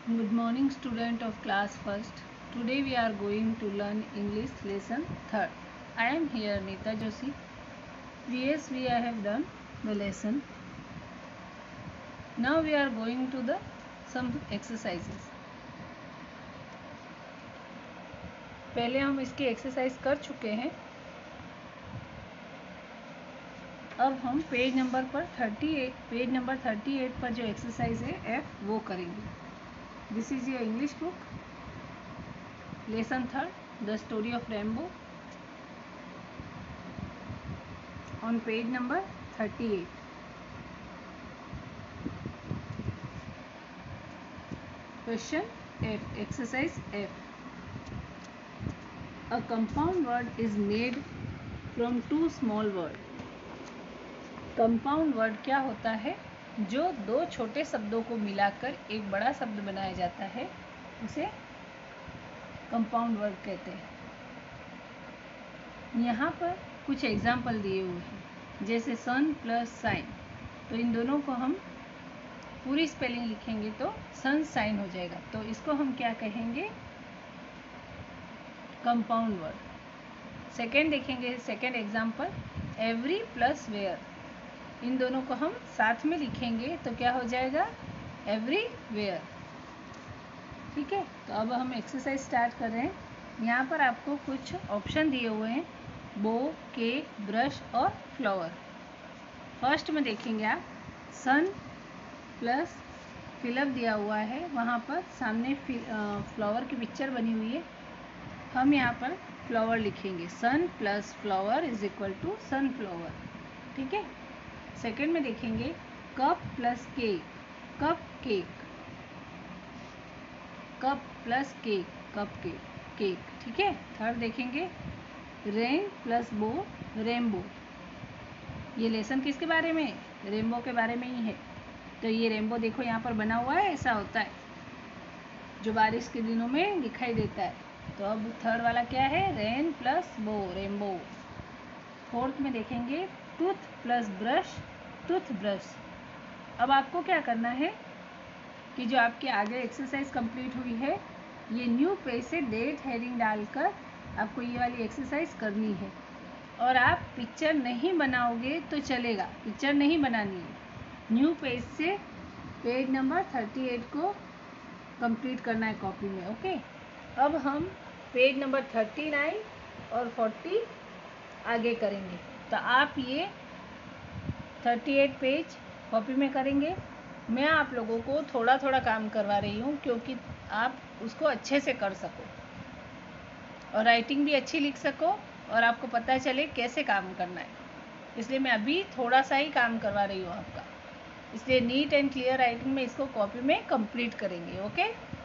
Good morning, student of class first. Today we are going to learn English lesson 3rd. I am here Neeta Joshi. Previously I have done the lesson. Now we are going to the some exercises. पहले हम इसकी exercise कर चुके हैं. अब हम page number 38 पर जो एक्सरसाइज है F वो करेंगे. This is your English book. Lesson 3rd, The Story of Rainbow, on page number 38. Question F, exercise F. A compound word is made from two small words. Compound word क्या होता है? जो दो छोटे शब्दों को मिलाकर एक बड़ा शब्द बनाया जाता है, उसे कंपाउंड वर्ड कहते हैं. यहाँ पर कुछ एग्जाम्पल दिए हुए हैं, जैसे सन प्लस साइन. तो इन दोनों को हम पूरी स्पेलिंग लिखेंगे तो सन साइन हो जाएगा. तो इसको हम क्या कहेंगे? Compound word. सेकेंड देखेंगे, second example every plus where. इन दोनों को हम साथ में लिखेंगे तो क्या हो जाएगा? Everywhere. ठीक है. तो अब हम एक्सरसाइज स्टार्ट कर रहे हैं. यहाँ पर आपको कुछ ऑप्शन दिए हुए हैं, बो, केक, ब्रश और फ्लावर. फर्स्ट में देखेंगे आप सन प्लस फिलअप दिया हुआ है, वहाँ पर सामने फ्लावर की पिक्चर बनी हुई है. हम यहाँ पर फ्लावर लिखेंगे. Sun plus flower is equal to sunflower. ठीक है. सेकेंड में देखेंगे cup plus cake, cup cake. Cup plus cake, cup cake, cake. ठीक है. थर्ड देखेंगे रेन प्लस बो, रेनबो. ये लेसन किसके बारे में? रेनबो के बारे में ही है. तो ये रेनबो देखो यहाँ पर बना हुआ है, ऐसा होता है जो बारिश के दिनों में दिखाई देता है. तो अब थर्ड वाला क्या है? Rain plus bow, rainbow. Fourth में देखेंगे tooth plus brush, tooth brush. अब आपको क्या करना है कि जो आपके आगे एक्सरसाइज कंप्लीट हुई है, ये न्यू पेज से डेट हेडिंग डालकर आपको ये वाली एक्सरसाइज करनी है. और आप पिक्चर नहीं बनाओगे तो चलेगा, पिक्चर नहीं बनानी है. न्यू पेज से पेज नंबर 38 को कंप्लीट करना है कॉपी में. ओके. अब हम पेज नंबर 39 और 40 आगे करेंगे. तो आप ये 38 पेज कॉपी में करेंगे. मैं आप लोगों को थोड़ा थोड़ा काम करवा रही हूँ क्योंकि आप उसको अच्छे से कर सको और राइटिंग भी अच्छी लिख सको और आपको पता चले कैसे काम करना है. इसलिए मैं अभी थोड़ा सा ही काम करवा रही हूँ आपका. इसलिए नीट एंड क्लियर राइटिंग में इसको कॉपी में कंप्लीट करेंगे. ओके.